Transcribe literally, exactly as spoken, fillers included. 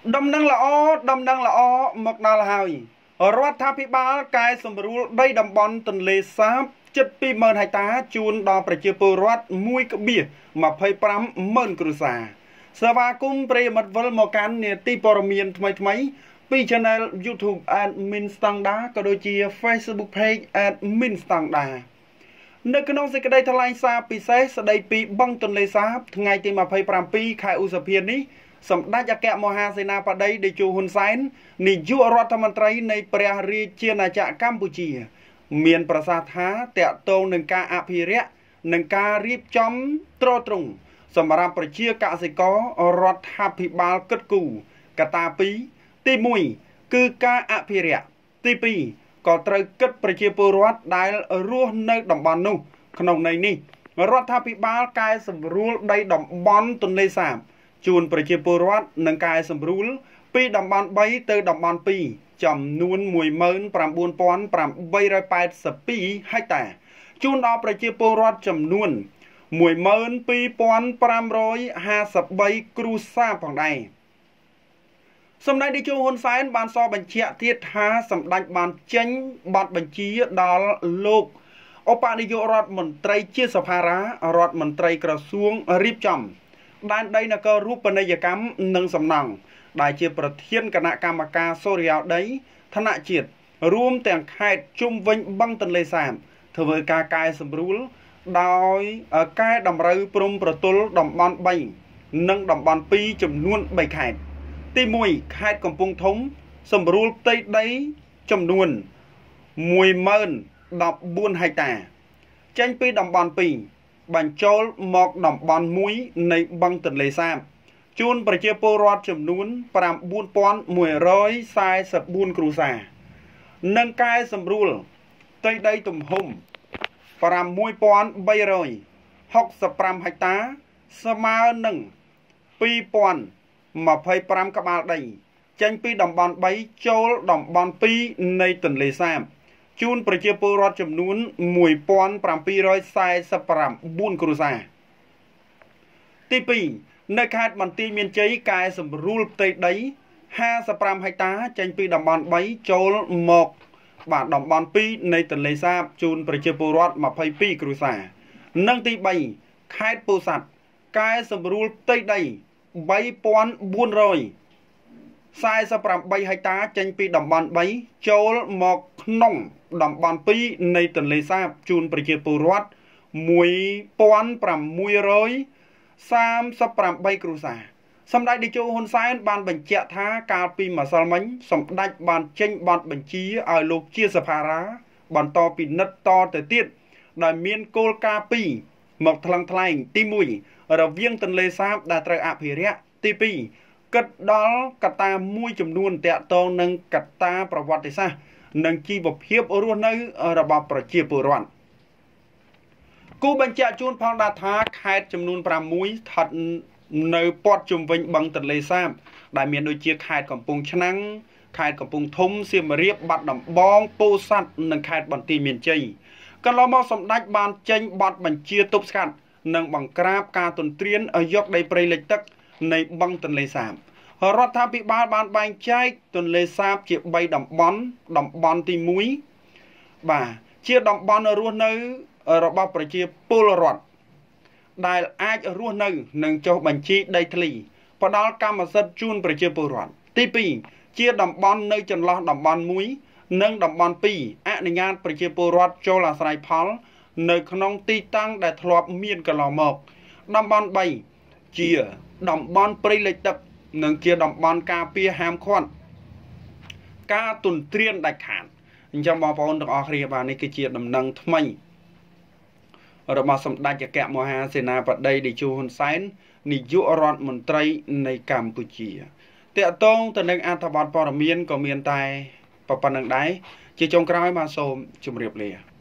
đâm năng là ó đâm năng là ó mọc nào là hàiរដ្ឋាភិបាលកែសម្រួលដីតំបន់ទន្លេសាបជិតពីរម៉ឺនហិកតាជូនដល់ប្រជាពលរដ្ឋមួយក្បៀសម្ភៃប្រាំម៉ឺនគ្រួសារសេវាគមន៍ប្រិយមិត្តវិលមកកាន់នាទីព័ត៌មានថ្មីថ្មីពី Channel YouTube Admin Standard ក៏ដូចជា Facebook Page Admin Standard នៅក្នុងសេចក្តីថ្លែងសារពិសេសស្តីពីបឹងទន្លេសាបថ្ងៃទីម្ភៃប្រាំពីរខែឧសភានេះសម្ដេចអគ្គមហាសេនាបតីតេជោហ៊ុនសែននាយករដ្ឋមន្ត្រីនៃព្រះរាជាណាចក្រកម្ពុជាមានប្រសាសន៍ថាតកតងនឹងការអភិរក្សនិងការរៀបចំទ្រទ្រង់សម្រាប់ប្រជាកសិកររដ្ឋាភិបាលគិតគូរកត្តាពីរទីមួយគឺការអភិរក្សទីពីរក៏ត្រូវគិតប្រជាពលរដ្ឋដែលរស់នៅតំបន់នោះក្នុងន័យនេះរដ្ឋាភិបាលកែសម្រួលដីតំបន់ទន្លេសាបជូនប្រជាពលរដ្ឋនឹងកែសម្រួលពីតំបន់បីទៅតំបន់ពីរចំនួនមួយម៉ឺនប្រាំបួនពាន់ប្រាំបីរយប៉ែតសិបពីរហិកតាជូនដល់ប្រជាពលរដ្ឋចំនួនមួយម៉ឺនពីរពាន់ប្រាំរយហាសិបបីគ្រួសារផងដែរសម្ដេចតេជោហ៊ុនសែនបានសរបញ្ជាក់ទៀតថាសម្ដេចបានចេញបទបញ្ជាដល់លោកឧបនាយករដ្ឋមន្ត្រីជាសភារារដ្ឋមន្ត្រីក្រសួងរៀបចំដែនដីនគររូបនីយកម្មនិងសំណង់ដែលជាប្រធានគណៈកម្មការសូរិយោដីថ្នាក់ជាតិរួមទាំងខេត្តជុំវិញបឹងទន្លេសាបធ្វើការកែសម្រួលដោយកែតម្រូវព្រំប្រទល់តំបន់បីនិងតំបន់ពីរចំនួនបីខេត្តទីមួយខេត្តកំពង់ធំសម្រួលផ្ទៃដីចំនួនមួយម៉ឺនដប់បួនហិកតាចេញពីតំបន់ពីរបញ្ចូលមកតំបន់មួយនៃបឹងទន្លេសាបជូនប្រជាពលរដ្ឋចំនួនប្រាំបួនពាន់មួយរយសែសិបបួនគ្រួសារនិងកែសម្រួលផ្ទៃដីទំហំប្រាំមួយពាន់បីរយហុកសិបប្រាំហិកតាស្មើនឹងពីរពាន់ម្ភៃប្រាំក្បាលដីចេញពីតំបន់បីចូលតំបន់ពីរនៃទន្លេសាបជូនប្រជាពលរដ្ឋចំនួនមួយពាន់ប្រាំពីររយសែសិបប្រាំបួនគ្រួសារទីពីរនៅខេត្តបន្ទាយមានជ័យកែសម្រួលផ្ទៃដីហាសិបប្រាំហិកតាចេញពីតំបន់បីចូលមកបាទតំបន់ពីរនៃទន្លេសាបជូនប្រជាពលរដ្ឋម្ភៃពីរគ្រួសារនិងទីបីខេត្តពោធិ៍សាត់កែសម្រួលផ្ទៃដីបីពាន់បួនរយសែសិបប្រាំបីហិកតាចេញពីតំបន់បីចូលមកក្នុងតំបន់ពីរនៃទន្លេសាបជូនប្រជាពលរដ្ឋមួយពាន់ប្រាំមួយរយសាមសិបប្រាំបីគ្រួសារសម្ដេចតេជោហ៊ុនសែនបានបញ្ជាក់ថាកាលពីម្សិលមិញសម្ដេចបានចេញបទបញ្ជាឲ្យលោកជាសភារាបន្តពិនិត្យតទៅទៀតដោយមានគោលការណ៍ពីរមកថ្លឹងថ្លែងទីមួយរវាងទន្លេសាបដែលត្រូវអភិរក្សទីពីរគិតដល់កត្តាមួយចំនួនតាក់ទងនឹងកត្តាប្រវត្តិសាស្ត្រនិងជីវភាពរស់នៅរបស់ប្រជាពលរដ្ឋគូបញ្ជាក់ជូនផងដែរថាខេត្តចំនួនប្រាំមួយស្ថិតនៅព័ទ្ធជុំវិញបឹងទន្លេសាបដែលមានដូចជាខេត្តកំពង់ឆ្នាំងខេត្តកំពង់ធំសៀមរាបបាត់ដំបងពោធិ៍សាត់និងខេត្តបន្ទាយមានជ័យកន្លងមកសម្ដេចបានចេញបទបញ្ជាទប់ស្កាត់និងបង្ក្រាបការទន្ទ្រានឲ្យយកដីព្រៃលិចទឹកនៃបឹងទន្លេសាបរដ្ឋាភិបាលបានបែងចែកទន្លេសាបជាបីតំបន់តំបន់ទីមួយបាទជាតំបន់រស់នៅរបស់ប្រជាពលរដ្ឋដែលអាចរស់នៅនិងចុះបញ្ជីដីធ្លីផ្ដល់កម្មសិទ្ធិជូនប្រជាពលរដ្ឋទីពីរជាតំបន់នៅចន្លោះតំបន់មួយនិងតំបន់ពីរអនុញ្ញាតប្រជាពលរដ្ឋចូលអាស្រ័យផលនៅក្នុងទីតាំងដែលធ្លាប់មានកន្លងមកតំបន់បីជាតំបន់ព្រៃលិចទឹកនិងជាតំបន់ការពារហាមឃាត់ការទន្ទ្រានដាច់ខាតអញ្ចឹងបងប្អូនទាំងអស់គ្នាបាទនេះគឺជាដំណឹងថ្មីរបស់សម្ដេចអគ្គមហាសេនាបតីតេជោហ៊ុនសែននាយករដ្ឋមន្ត្រីនៃកម្ពុជាតកតងទៅនឹងអត្ថបទព័ត៌មានក៏មានតែប៉ុណ្្នឹងដែរជាចុងក្រោយបាទសូមជម្រាបលា